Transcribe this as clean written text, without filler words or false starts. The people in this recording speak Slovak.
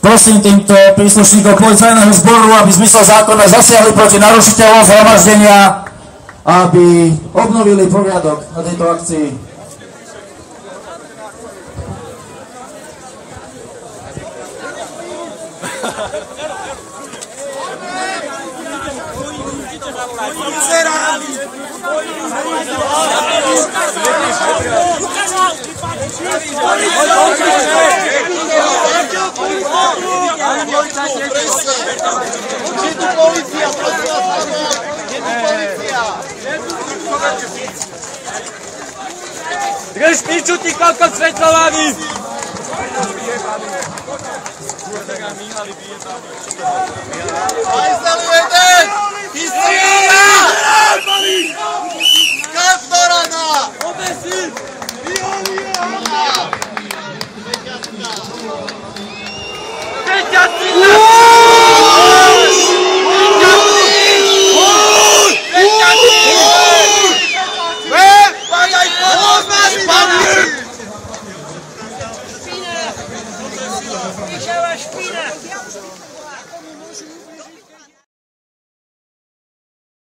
Prosím týmto príslušníkov policajného zboru, aby v zmysle zákona zasiahli proti narušiteľom zhromaždenia, aby obnovili poriadok na tejto akcii. Drž piču, ty kokot svetlovaný! Ajzeli jeden! Historia! Kastorana! Obesi! Wyjrzała szpina!